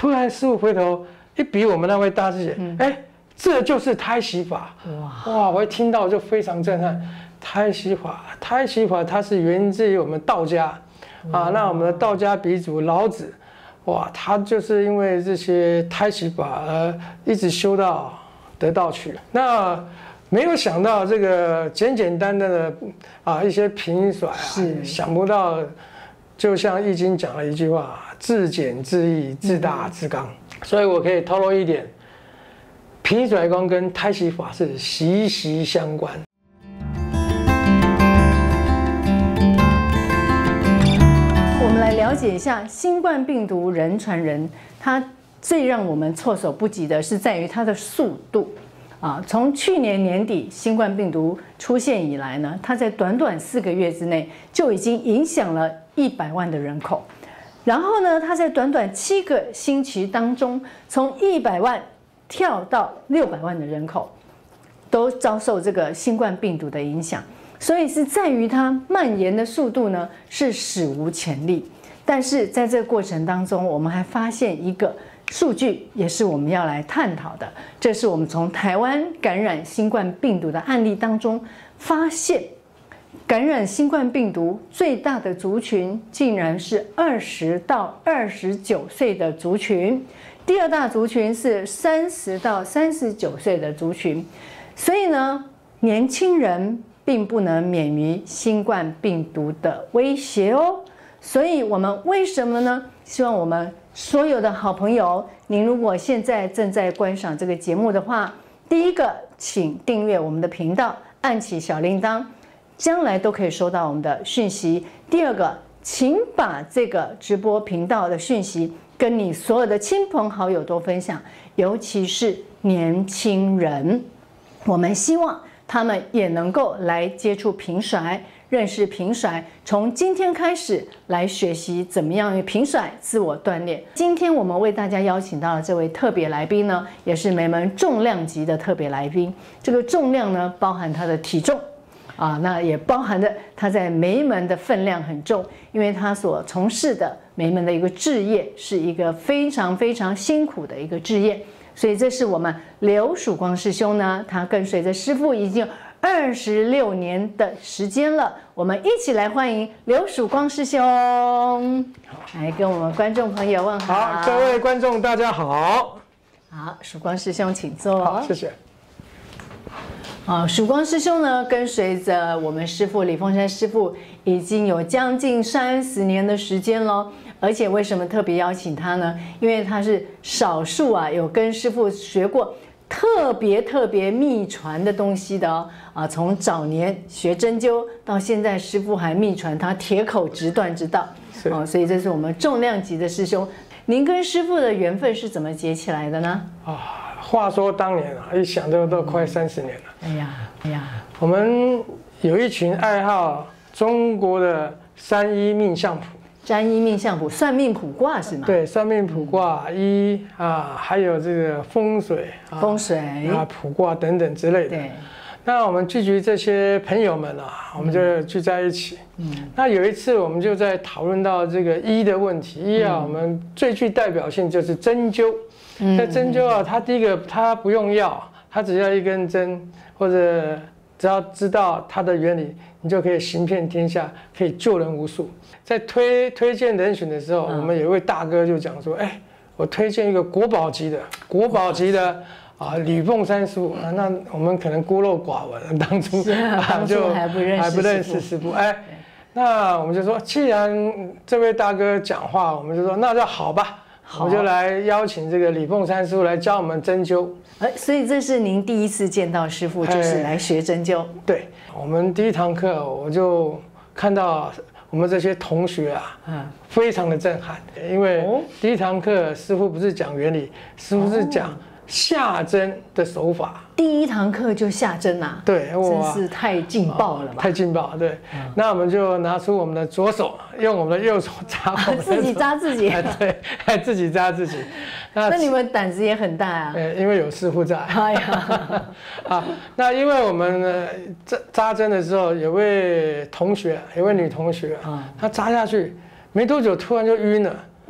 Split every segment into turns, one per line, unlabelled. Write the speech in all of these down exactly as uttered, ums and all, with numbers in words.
突然师傅回头一比我们那位大师姐，哎、嗯，这就是胎息法。哇哇！我一听到就非常震撼。胎息法，胎息法它是源自于我们道家啊。那我们的道家鼻祖老子，哇，他就是因为这些胎息法而一直修到得道去。那没有想到这个简简单单的啊一些平甩啊，想不到就像《易经》讲了一句话：自简自易，自大自刚。嗯、所以我可以透露一点，平甩功跟胎息法是息息相关。
我们来了解一下新冠病毒人传人，它最让我们措手不及的是在于它的速度啊！从去年年底新冠病毒出现以来呢，它在短短四个月之内就已经影响了一百万的人口，然后呢，它在短短七个星期当中，从一百万跳到六百万的人口，都遭受这个新冠病毒的影响。所以是在于它蔓延的速度呢是史无前例，但是在这个过程当中，我们还发现一个数据，也是我们要来探讨的。这是我们从台湾感染新冠病毒的案例当中发现，感染新冠病毒最大的族群竟然是二十到二十九岁的族群，第二大族群是三十到三十九岁的族群。所以呢，年轻人并不能免于新冠病毒的威胁哦。所以我们为什么呢？希望我们所有的好朋友，您如果现在正在观赏这个节目的话，第一个，请订阅我们的频道，按起小铃铛，将来都可以收到我们的讯息。第二个，请把这个直播频道的讯息跟你所有的亲朋好友都分享，尤其是年轻人，我们希望他们也能够来接触平甩，认识平甩，从今天开始来学习怎么样平甩自我锻炼。今天我们为大家邀请到的这位特别来宾呢，也是梅门重量级的特别来宾。这个重量呢，包含他的体重啊，那也包含的他在梅门的分量很重，因为他所从事的梅门的一个志业是一个非常非常辛苦的一个志业。所以这是我们刘曙光师兄呢，他跟随着师父已经有二十六年的时间了。我们一起来欢迎刘曙光师兄，来跟我们观众朋友问好。
好，各位观众大家好。
好，曙光师兄请坐。
好，谢谢。
啊，曙光师兄呢，跟随着我们师父李凤山师父已经有将近三十年的时间了。而且为什么特别邀请他呢？因为他是少数啊有跟师父学过特别特别秘传的东西的哦。啊，从早年学针灸到现在，师父还秘传他铁口直断之道。哦，所以这是我们重量级的师兄。您跟师父的缘分是怎么结起来的呢？
啊，话说当年啊，一想都都快三十年了。
哎呀，哎呀，
我们有一群爱好中国的山医命相谱。
占医命相谱，算命卜卦是吗？
对，算命卜卦、医啊，还有这个风水、啊、
风水
啊、卜卦等等之类的。
对。
那我们聚集这些朋友们啊，我们就聚在一起。嗯。那有一次，我们就在讨论到这个医的问题。医啊，我们最具代表性就是针灸。嗯。在针灸啊，它第一个它不用药，它只要一根针，或者只要知道它的原理，你就可以行遍天下，可以救人无数。在推推荐人选的时候，嗯、我们有一位大哥就讲说：“哎，我推荐一个国宝级的，国宝级的啊，吕凤山师傅啊。”那我们可能孤陋寡闻，当初
啊，当初还不认识
还不认识师傅。哎，那我们就说，既然这位大哥讲话，我们就说那就好吧，我们就来邀请这个吕凤山师傅来教我们针灸。
哎，所以这是您第一次见到师傅，就是来学针灸。
对，我们第一堂课我就看到。我们这些同学啊，嗯，非常的震撼，因为第一堂课师傅不是讲原理，师傅是讲下针的手法。
第一堂课就下针啊？
对，
真是太劲爆了吧！
太劲爆，对。嗯、那我们就拿出我们的左手，用我们的右手扎我们的手，
自己扎自己。
对，还自己扎自己。
那, 那你们胆子也很大啊！
呃，因为有师傅在。哎呀，啊，那因为我们呢扎扎针的时候，有位同学，有位女同学，啊、她扎下去没多久，突然就晕了。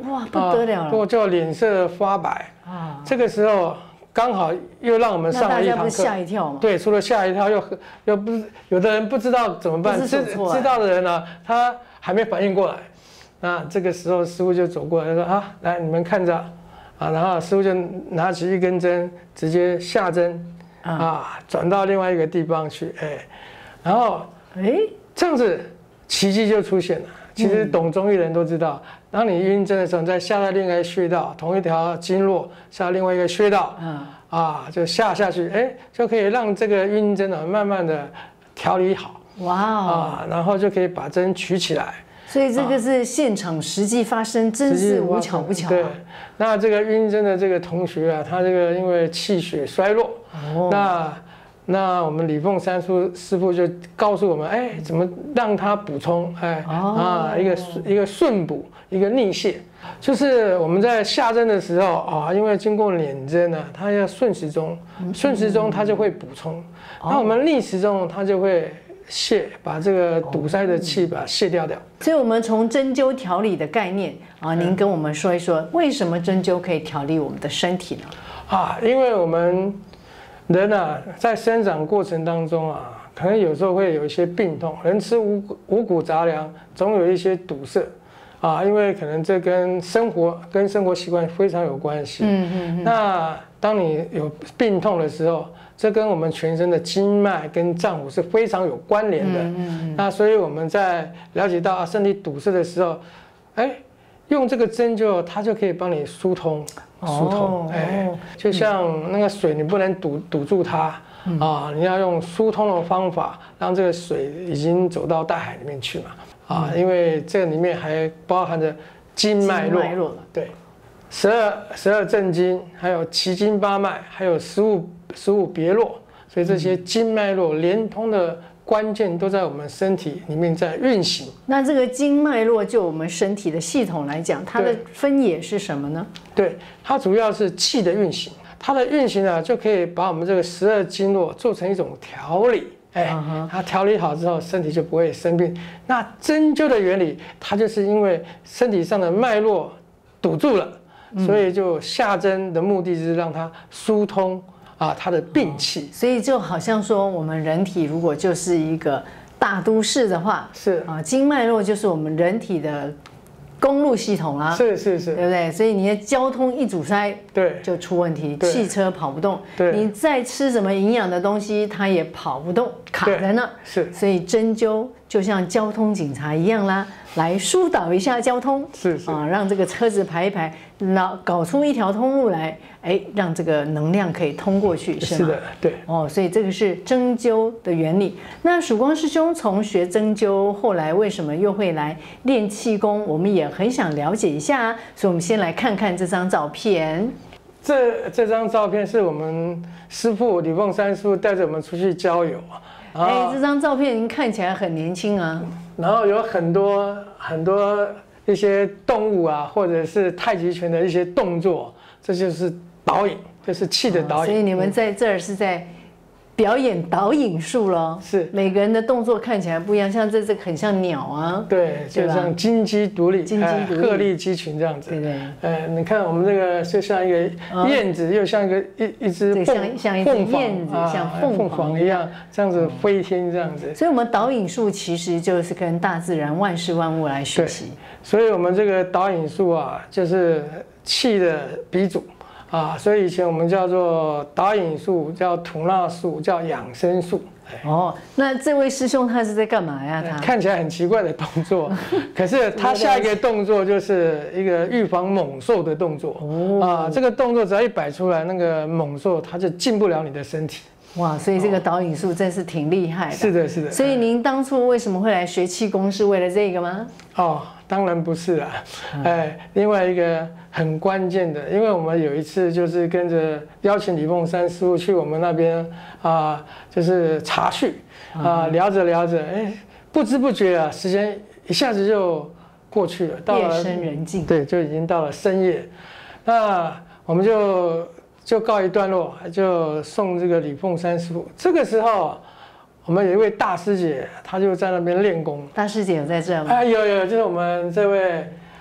哇，不得了了，
我就脸色发白啊。这个时候刚好又让我们上了一堂课，
吓一跳嘛。
对，除了吓一跳，又又不是有的人不知道怎么办，知知道的人呢，他还没反应过来。那这个时候师父就走过来说啊，来你们看着啊，然后师父就拿起一根针，直接下针啊，转到另外一个地方去，哎，然后哎这样子奇迹就出现了。其实懂中医人都知道，当你晕针的时候，你再下到另外一个穴道，同一条经络下到另外一个穴道，嗯，啊，就下下去，哎，就可以让这个晕针呢慢慢的调理好。哇哦！啊，然后就可以把针取起来。
所以这个是现场实际发生，真是无巧不巧。
对，那这个晕针的这个同学啊，他这个因为气血衰弱，哦，那。那我们李凤山师师傅就告诉我们，哎，怎么让他补充？哎，啊，一个一个顺补，一个逆泻，就是我们在下针的时候啊，因为经过捻针呢，它要顺时钟，顺时钟它就会补充，那我们逆时钟它就会泻，把这个堵塞的气把它泻掉掉。
所以，我们从针灸调理的概念啊，您跟我们说一说，为什么针灸可以调理我们的身体呢？
啊，因为我们。人啊，在生长过程当中啊，可能有时候会有一些病痛。人吃五五谷杂粮，总有一些堵塞啊，因为可能这跟生活跟生活习惯非常有关系。嗯嗯嗯。那当你有病痛的时候，这跟我们全身的经脉跟脏腑是非常有关联的。嗯嗯。那所以我们在了解到身体堵塞的时候，哎，用这个针灸，它就可以帮你疏通。疏通，哎，就像那个水，你不能堵堵住它啊，你要用疏通的方法，让这个水已经走到大海里面去嘛，啊，因为这里面还包含着经脉络，对，十二十二正经，还有奇经八脉，还有十五十五别络，所以这些经脉络连通的关键都在我们身体里面在运行。
那这个经脉络，就我们身体的系统来讲，它的分野是什么呢？
对，它主要是气的运行，它的运行啊，就可以把我们这个十二经络做成一种调理。哎， uh huh. 它调理好之后，身体就不会生病。那针灸的原理，它就是因为身体上的脉络堵住了，嗯、所以就下针的目的是让它疏通。啊，它的病气，
所以就好像说，我们人体如果就是一个大都市的话，
是
啊，经脉络就是我们人体的公路系统啦，
是是是，
对不对？所以你的交通一阻塞，
对，
就出问题，汽车跑不动，
对，
你再吃什么营养的东西，它也跑不动，卡在那，
是，
所以针灸就像交通警察一样啦，来疏导一下交通，
是是
啊，让这个车子排一排，然搞出一条通路来，哎，让这个能量可以通过去，是吗？
是的，对。
哦，所以这个是针灸的原理。那曙光师兄从学针灸，后来为什么又会来练气功？我们也很想了解一下啊。所以，我们先来看看这张照片。
这这张照片是我们师父李凤山师父带着我们出去郊游啊。
哎，这张照片您看起来很年轻啊。
然后有很多很多一些动物啊，或者是太极拳的一些动作，这就是导引，就是气的导引。哦、
所以你们在这儿是在表演导引术咯，
是
每个人的动作看起来不一样，像这这很像鸟啊，
对，就像金鸡独立，
金鸡独立，
鹤立鸡群这样子，
对对。
呃，你看我们这个就像一个燕子，又像一个一一只
凤，像一只燕子，像凤凰
一样，这样子飞天这样子。
所以，我们导引术其实就是跟大自然万事万物来学习。
所以我们这个导引术啊，就是气的鼻祖。啊，所以以前我们叫做导引术，叫吐纳术，叫养生术。
哦，那这位师兄他是在干嘛呀？他
看起来很奇怪的动作，可是他下一个动作就是一个预防猛兽的动作。哦，啊，这个动作只要一摆出来，那个猛兽它就进不了你的身体。
哇，所以这个导引术真是挺厉害的。
是的，是的。
所以您当初为什么会来学气功，是为了这个吗？
哦，当然不是啦。哎，另外一个很关键的，因为我们有一次就是跟着邀请李凤山师父去我们那边啊，就是茶叙啊，聊着聊着，哎，不知不觉啊，时间一下子就过去了，
到了夜深人静，
对，就已经到了深夜。那我们就就告一段落，就送这个李凤山师父。这个时候，我们有一位大师姐，她就在那边练功。
大师姐有在这吗？
啊，有有，就是我们这位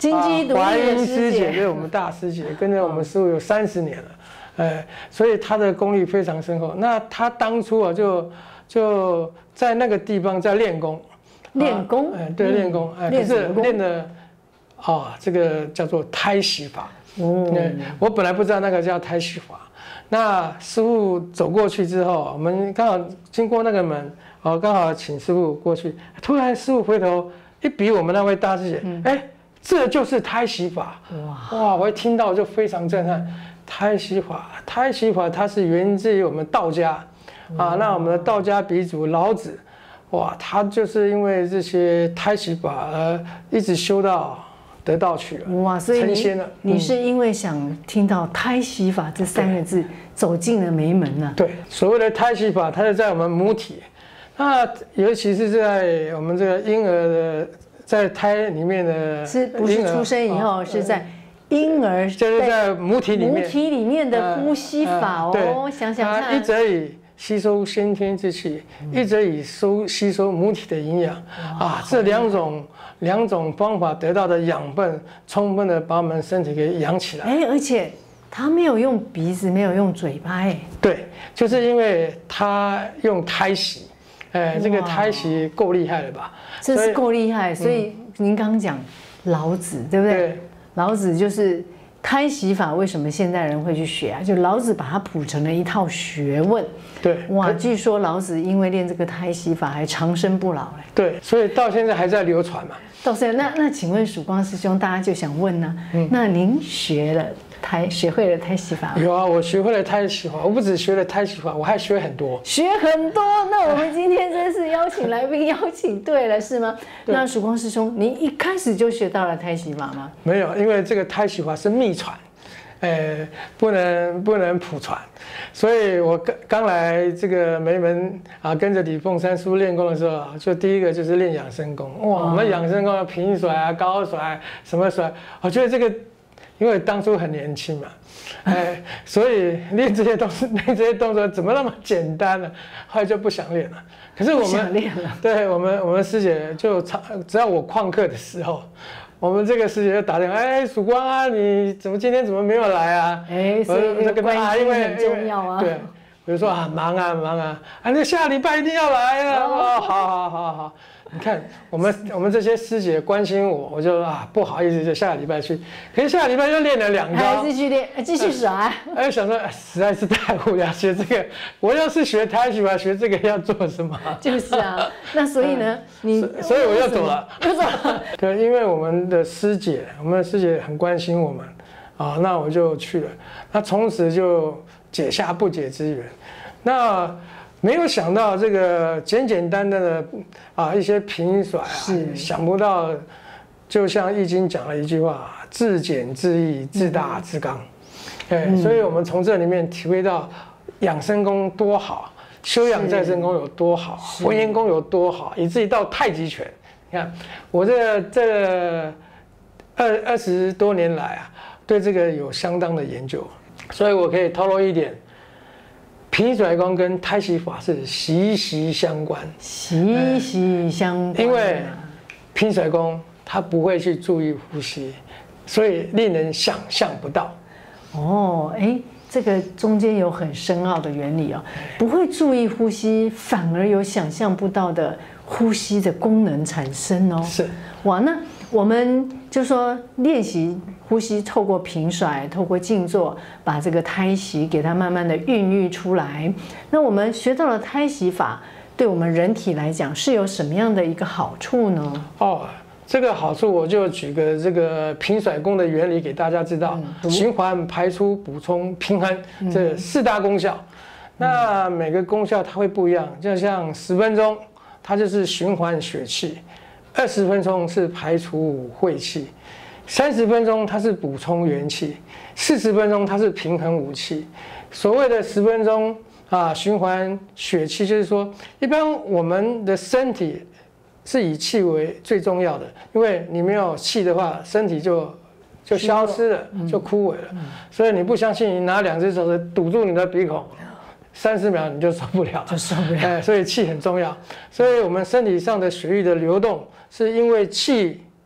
金鸡独立
华英
的师姐，
师姐就是我们大师姐，跟着我们师傅有三十年了，呃，所以她的功力非常深厚。那她当初啊，就就在那个地方在练功，
练功，
哎，对，练功，哎，可是练的，啊，这个叫做胎息法。哦，我本来不知道那个叫胎息法。那师傅走过去之后，我们刚好经过那个门，哦，刚好请师傅过去。突然师傅回头一比我们那位大师姐，哎、嗯，这就是胎息法。哇哇！我一听到就非常震撼。胎息法，胎息法它是源自于我们道家啊。那我们的道家鼻祖老子，哇，他就是因为这些胎息法而一直修到得道去了。
哇，所以
成仙了。
你是因为想听到胎息法这三个字走进了眉门了。
对，所谓的胎息法，它是在我们母体，那尤其是在我们这个婴儿的在胎里面的，
是不是出生以后是在婴儿
就是在母体里面
母体里面的呼吸法哦，想想看，
一则以吸收先天之气，一则以收吸收母体的营养啊，这两种两种方法得到的养分，充分的把我们身体给养起来。
哎，而且他没有用鼻子，没有用嘴巴，哎，
对，就是因为他用胎息，哎，这个胎息够厉害了吧？
这是够厉害，所以您刚刚讲老子，对不对？对，老子就是胎息法，为什么现代人会去学啊？就老子把它谱成了一套学问。
对，
哇，据说老子因为练这个胎息法还长生不老嘞。
对，所以到现在还在流传嘛。
到现在，那那请问曙光师兄，大家就想问呢、啊，嗯、那您学了胎，学会了胎息法吗？
有啊，我学会了胎息法，我不只学了胎息法，我还学很多。
学很多，那我们今天真是邀请来宾邀请对了，是吗？那曙光师兄，您一开始就学到了胎息法吗？
没有，因为这个胎息法是秘传。呃，不能不能普传，所以我刚刚来这个梅门啊，跟着李凤山师傅练功的时候啊，就第一个就是练养生功。哇，我们养生功平甩啊、高甩什么甩，我觉得这个，因为当初很年轻嘛，哎，所以练这些东西、练这些动作怎么那么简单呢？后来就不想练了。可是我们对我们我们师姐就常，只要我旷课的时候。我们这个师姐就打电话，哎，曙光啊，你怎么今天怎么没有来啊？
哎，所以这个关系很重要啊。
对，比如说啊，忙啊忙啊，啊，那下礼拜一定要来啊！哦，好好好好。你看我们我们这些师姐关心我，我就啊不好意思，就下个礼拜去。可是下个礼拜又练了两招，
继续练，继续甩。
哎，想说实在是太无聊，学这个，我要是学胎息法，学这个要做什么？
就是啊，那所以呢，你
所以我要走了，
要走了。
对，因为我们的师姐，我们的师姐很关心我们，啊，那我就去了。那从此就结下不解之缘。那。没有想到这个简简单单的啊一些平甩啊，想不到，就像《易经》讲了一句话：自简自易，自大自刚。哎、嗯，所以我们从这里面体会到养生功多好，修养再生功有多好，文言功有多好，以至于到太极拳。你看我这这二二十多年来啊，对这个有相当的研究，所以我可以透露一点。平甩功跟胎息法是息息相关，
息息相关。
因为平甩功它不会去注意呼吸，所以令人想象不到。
哦，哎，这个中间有很深奥的原理哦，不会注意呼吸，反而有想象不到的呼吸的功能产生哦。
是，
哇，那我们就说练习呼吸，透过平甩，透过静坐，把这个胎息给它慢慢的孕育出来。那我们学到了胎息法，对我们人体来讲是有什么样的一个好处呢？
哦，这个好处我就举个这个平甩功的原理给大家知道：嗯、循环、排出、补充、平衡这四大功效。嗯、那每个功效它会不一样，就像十分钟，它就是循环血气。二十分钟是排除晦气，三十分钟它是补充元气，四十分钟它是平衡武气。所谓的十分钟啊，循环血气，就是说，一般我们的身体是以气为最重要的，因为你没有气的话，身体就就消失了，就枯萎了。所以你不相信，你拿两只手指堵住你的鼻孔。三十秒你就受不了，
就受不了。
哎，所以气很重要。所以我们身体上的血液的流动，是因为气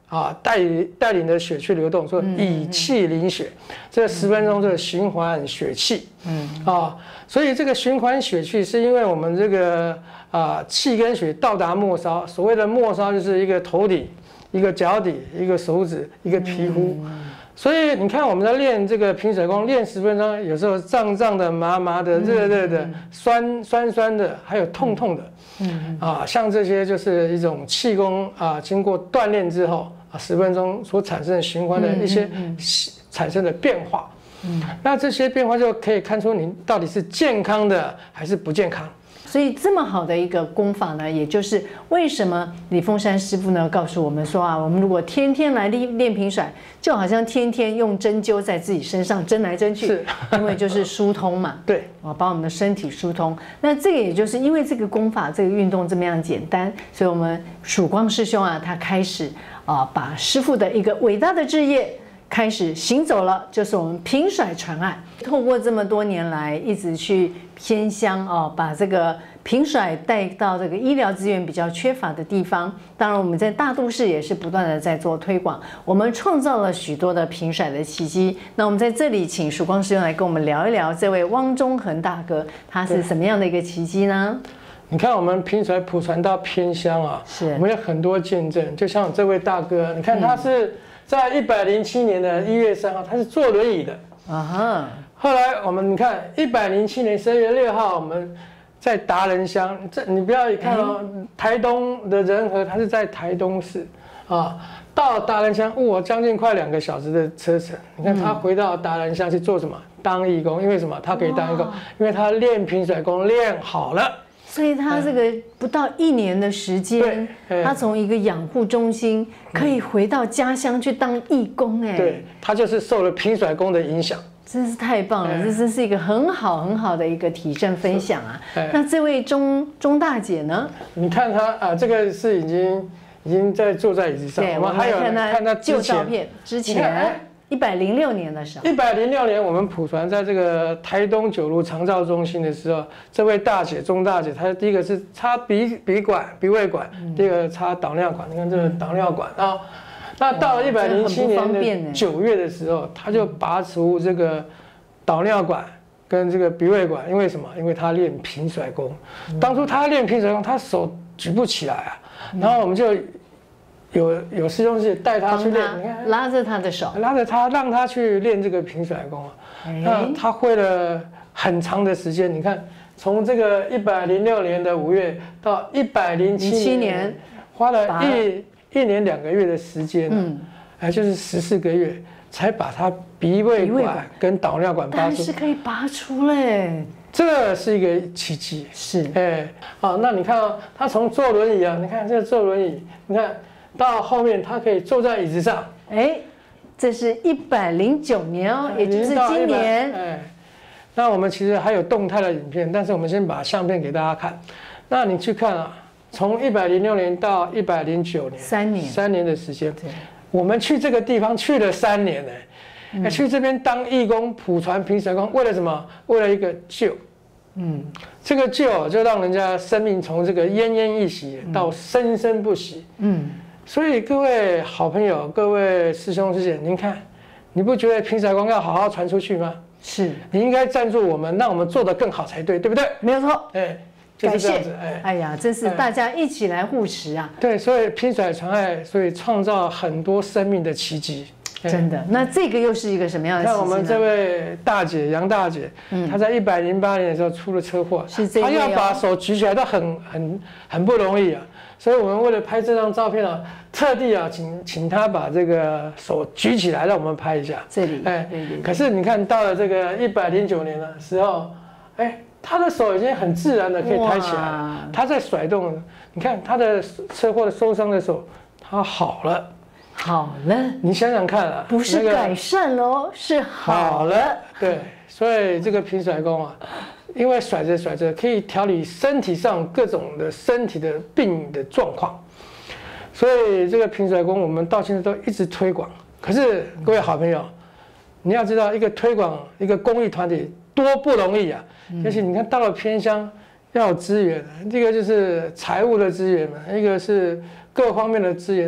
啊，带带领着血去流动，说以气领血，这十分钟就是循环血气，嗯啊，所以这个循环血气是因为我们这个啊气跟血到达末梢，所谓的末梢就是一个头顶、一个脚底、一个手指、一个皮肤，所以你看我们在练这个平水功，练十分钟，有时候胀胀的、麻麻的、热热的、酸酸酸的，还有痛痛的，嗯啊，像这些就是一种气功啊，经过锻炼之后。十分钟所产生的循环的一些产生的变化，嗯，那这些变化就可以看出你到底是健康的还是不健康。
所以这么好的一个功法呢，也就是为什么李凤山师傅呢告诉我们说啊，我们如果天天来练练平甩，就好像天天用针灸在自己身上针来针去，是，因为就是疏通嘛，
对，
啊，把我们的身体疏通。那这个也就是因为这个功法，这个运动这么样简单，所以我们曙光师兄啊，他开始啊，把师父的一个伟大的志业开始行走了，就是我们平甩传爱。透过这么多年来一直去偏乡哦，把这个平甩带到这个医疗资源比较缺乏的地方。当然，我们在大都市也是不断的在做推广，我们创造了许多的平甩的奇迹。那我们在这里请曙光师兄来跟我们聊一聊这位汪中恒大哥，他是什么样的一个奇迹呢？
你看，我们平甩普传到偏乡啊，是我们有很多见证。就像这位大哥，你看他是在一百零七年的一月三号，他是坐轮椅的啊哈。后来我们你看，一百零七年十二月六号，我们在达人乡，这你不要一看哦，台东的仁和，他是在台东市啊，到达人乡，哇，将近快两个小时的车程。你看他回到达人乡去做什么？当义工，因为什么？他可以当义工，因为他练平甩功练好了。
所以他这个不到一年的时间，他从一个养护中心可以回到家乡去当义工，哎，
对，他就是受了平甩功的影响，
真是太棒了，这真是一个很好很好的一个体证分享啊。那这位钟钟大姐呢？
你看她啊，这个是已经已经在坐在椅子上，
我们还有看她旧照片之前。一百零六年的时候，
一百零六年我们普传在这个台东九如长照中心的时候，这位大姐钟大姐，她第一个是插鼻鼻管、鼻胃管，嗯、第二个插导尿管。你看这个导尿管啊，嗯、那到了一百零七年的九月的时候，她就拔除这个导尿管跟这个鼻胃管，因为什么？因为她练平甩功。嗯、当初她练平甩功，她手举不起来啊，嗯、然后我们就。有有师兄是带他去练，你看
拉着他的手，
拉着他让他去练这个平甩功啊。那他会了很长的时间，你看从这个一百零六年的五月到一百零七年，花了一一年两个月的时间，嗯，哎，就是十四个月才把他鼻胃管跟导尿管拔出，
但是可以拔出嘞。
这是一个奇迹，
是
哎，好，那你看啊，他从坐轮椅啊，你看这坐轮椅，你看。到后面，他可以坐在椅子上。
哎，这是一百零九年哦，也就是今年。
哎，那我们其实还有动态的影片，但是我们先把相片给大家看。那你去看啊，从一百零六年到一百零九年，
三年，
三年的时间。我们去这个地方去了三年呢，嗯、去这边当义工，普传平甩功，为了什么？为了一个救。嗯，这个救就让人家生命从这个奄奄一息到生生不息。嗯。所以各位好朋友，各位师兄师姐，您看，你不觉得平甩功要好好传出去吗？
是，
你应该赞助我们，让我们做得更好才对，对不对？
没有错，
哎，
就是这样子，哎，哎呀，真是大家一起来护持啊！
对，所以平甩传爱，所以创造很多生命的奇迹。
真的，那这个又是一个什么样的奇迹呢？
看我们这位大姐杨大姐，嗯，她在一百零八年的时候出了车祸，
是这样，
她要把手举起来都很很很不容易啊。所以我们为了拍这张照片啊，特地啊请请她把这个手举起来，让我们拍一下。
这里，哎，
可是你看到了这个一百零九年的时候，哎，她的手已经很自然的可以抬起来，她在甩动。你看她的车祸的受伤的手，她好了。
好了，
你想想看啊，
不是改善喽，是好了。
对，所以这个平甩功啊，因为甩着甩着可以调理身体上各种的身体的病的状况，所以这个平甩功我们到现在都一直推广。可是各位好朋友，你要知道，一个推广一个公益团体多不容易啊！而且你看到了偏乡要有资源，这个就是财务的资源嘛，一个是各方面的资源。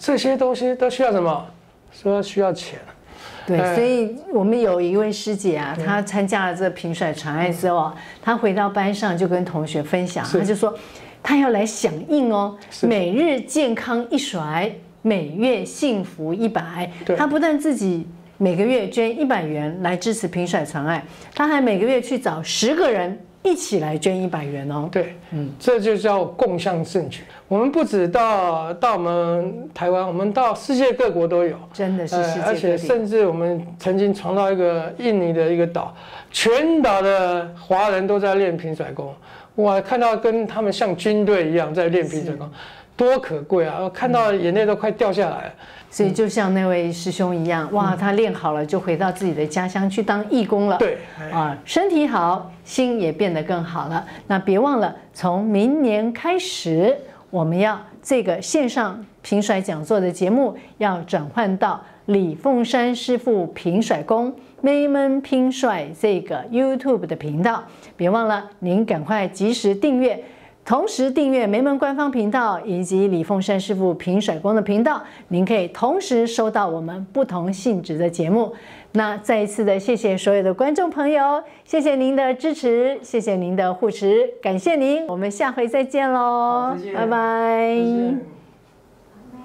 这些东西都需要什么？说需要钱。
对，所以我们有一位师姐啊，她参加了这平甩传爱之后，她回到班上就跟同学分享，她就说她要来响应哦，每日健康一甩，每月幸福一百。她不但自己每个月捐一百元来支持平甩传爱，她还每个月去找十个人一起来捐一百元哦。
对，嗯，这就叫共襄盛举。我们不止到到我们台湾，我们到世界各国都有，
真的是世界各地、呃、
而且甚至我们曾经传到一个印尼的一个岛，全岛的华人都在练平甩功，哇，看到跟他们像军队一样在练平甩功，多可贵啊！我看到眼泪都快掉下来了。
所以就像那位师兄一样，哇，他练好了就回到自己的家乡去当义工了。
对，
啊，身体好，心也变得更好了。那别忘了，从明年开始，我们要这个线上平甩讲座的节目要转换到李凤山师傅平甩功梅门平甩这个 YouTube 的频道。别忘了，您赶快及时订阅。同时订阅梅门官方频道以及李凤山师傅平甩功的频道，您可以同时收到我们不同性质的节目。那再一次的谢谢所有的观众朋友，谢谢您的支持，谢谢您的护持，感谢您，我们下回再见喽，拜拜。